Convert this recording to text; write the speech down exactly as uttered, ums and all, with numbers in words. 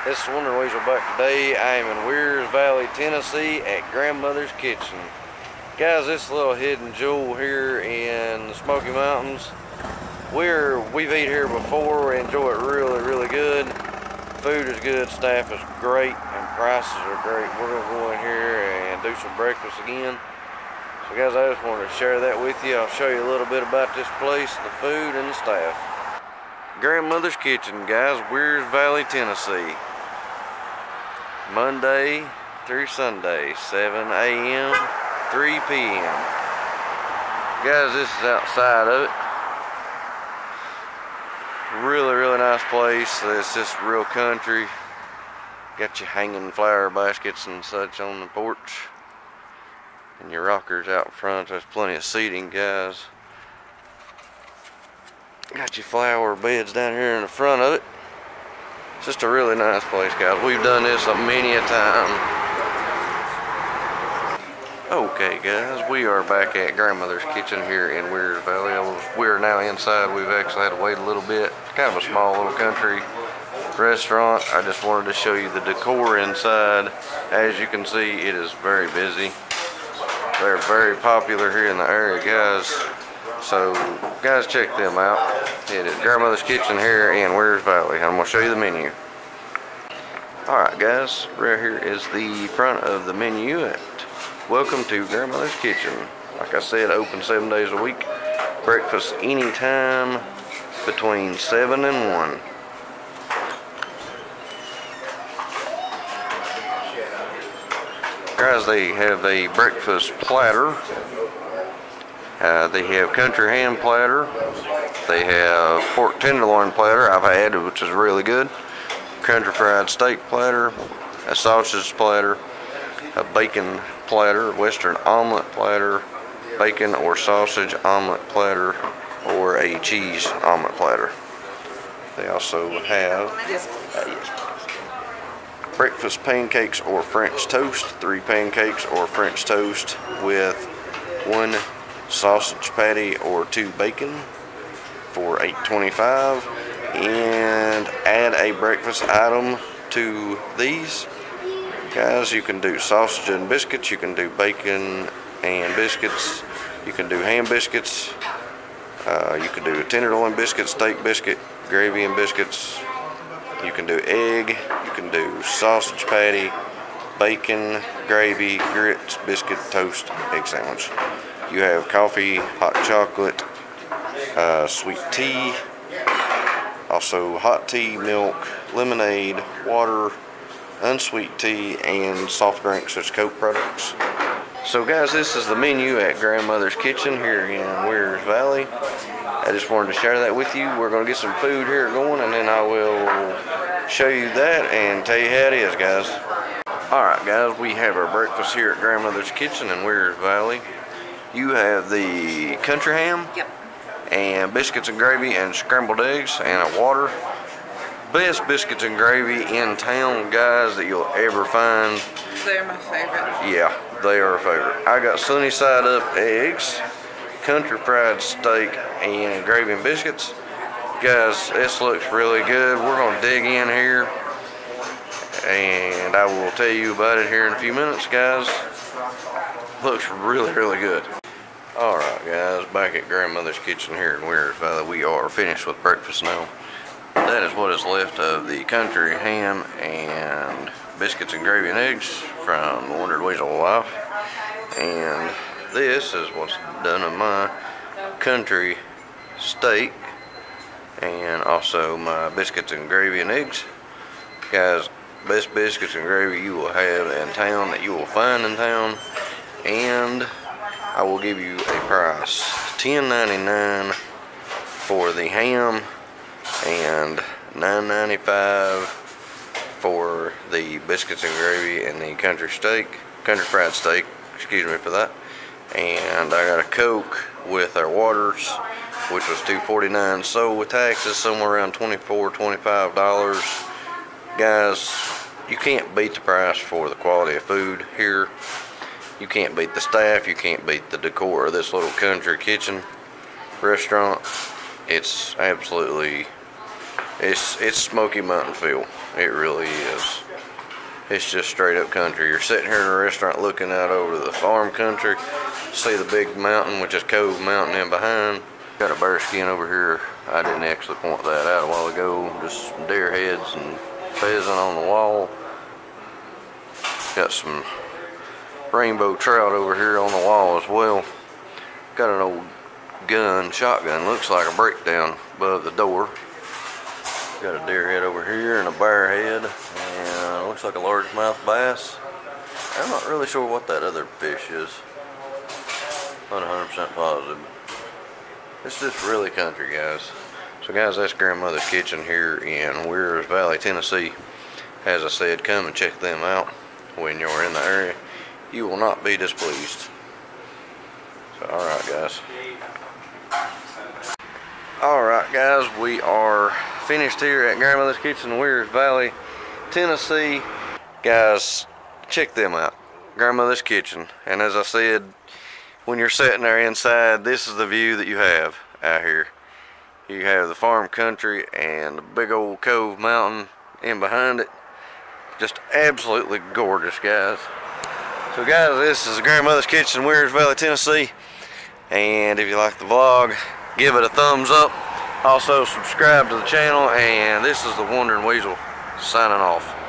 This is Wonder Weasel back today. I am in Sevierville Tennessee at Grandmother's Kitchen. Guys, this little hidden jewel here in the Smoky Mountains. We're, we've eaten here before. We enjoy it really, really good. Food is good, staff is great, and prices are great. We're going to go in here and do some breakfast again. So guys, I just wanted to share that with you. I'll show you a little bit about this place, the food, and the staff. Grandmother's Kitchen, guys, Sevierville Tennessee. Monday through Sunday, seven A M, three P M Guys, this is outside of it. Really, really nice place. It's just real country. Got your hanging flower baskets and such on the porch. And your rockers out front. There's plenty of seating, guys. Got your flower beds down here in the front of it. It's just a really nice place, guys. We've done this a many a time. Okay, guys, we are back at Grandmother's Kitchen here in Sevierville. We are now inside. We've actually had to wait a little bit. It's kind of a small little country restaurant. I just wanted to show you the decor inside. As you can see, it is very busy. They're very popular here in the area, guys. So, guys, check them out. It is Grandmother's Kitchen here in Sevierville. I'm going to show you the menu. Alright, guys, right here is the front of the menu at Welcome to Grandmother's Kitchen. Like I said, open seven days a week. Breakfast anytime between seven and one. Guys, they have a breakfast platter. Uh, they have country ham platter. They have pork tenderloin platter I've had, which is really good. Country fried steak platter, a sausage platter, a bacon platter, western omelet platter, bacon or sausage omelet platter, or a cheese omelet platter. They also have uh, yes, breakfast pancakes or French toast, three pancakes or French toast with one sausage patty or two bacon for eight twenty-five, and add a breakfast item to these. Guys, you can do sausage and biscuits, you can do bacon and biscuits, you can do ham biscuits, uh, you can do tenderloin biscuit, steak biscuit, gravy and biscuits, you can do egg, you can do sausage patty, bacon, gravy, grits, biscuit, toast, egg sandwich. You have coffee, hot chocolate, uh, sweet tea, also hot tea, milk, lemonade, water, unsweet tea, and soft drinks such as Coke products. So guys, this is the menu at Grandmother's Kitchen here in Sevierville. I just wanted to share that with you. We're going to get some food here going, and then I will show you that and tell you how it is, guys. Alright guys, we have our breakfast here at Grandmother's Kitchen in Sevierville. You have the country ham, yep, and biscuits and gravy and scrambled eggs and a water. Best biscuits and gravy in town, guys, that you'll ever find. They're my favorite. Yeah, they are a favorite. I got sunny side up eggs, country fried steak, and gravy and biscuits. Guys, this looks really good. We're going to dig in here, and I will tell you about it here in a few minutes, guys. Looks really, really good. Alright guys, back at Grandmother's Kitchen here in Sevierville. We are finished with breakfast now. That is what is left of the country ham and biscuits and gravy and eggs from the Wonder Weasel Life. And this is what's done of my country steak and also my biscuits and gravy and eggs. Guys, best biscuits and gravy you will have in town, that you will find in town. And I will give you a price, ten ninety-nine for the ham and nine ninety-five for the biscuits and gravy and the country steak, country fried steak, excuse me for that. And I got a Coke with our waters, which was two forty-nine. So with taxes, somewhere around twenty-four, twenty-five dollars. Guys, you can't beat the price for the quality of food here. You can't beat the staff, you can't beat the decor of this little country kitchen restaurant. It's absolutely It's it's Smoky Mountain feel. It really is. It's just straight up country. You're sitting here in a restaurant looking out over the farm country. See the big mountain, which is Cove Mountain in behind. Got a bear skin over here. I didn't actually point that out a while ago. Just some deer heads and pheasant on the wall. Got some rainbow trout over here on the wall as well. Got an old gun, shotgun, looks like a breakdown above the door. Got a deer head over here and a bear head, and looks like a largemouth bass. I'm not really sure what that other fish is. Not one hundred percent positive. It's just really country, guys. So guys, that's Grandmother's Kitchen here in Weir's Valley, Tennessee. As I said, come and check them out when you're in the area. You will not be displeased. So, alright guys. Alright guys, we are finished here at Grandmother's Kitchen in Weir's Valley, Tennessee. Guys, check them out. Grandmother's Kitchen. And as I said, when you're sitting there inside, this is the view that you have out here. You have the farm country and the big old Cove Mountain in behind it. Just absolutely gorgeous, guys. So guys, this is Grandmother's Kitchen in Weir's Valley, Tennessee. And if you like the vlog, give it a thumbs up. Also subscribe to the channel, and this is the Wandering Weasel signing off.